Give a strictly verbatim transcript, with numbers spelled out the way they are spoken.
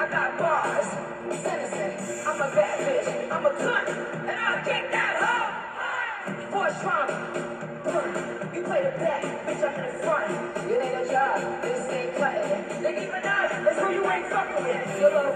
got bars. Citizen, I'm a bad bitch. I'm a cunt, and I'll kick that hoe. For trauma. You play the back, bitch, I'm in the front. It ain't a job, this ain't cutting. Nicki Minaj, that's who you ain't fucking with. Your little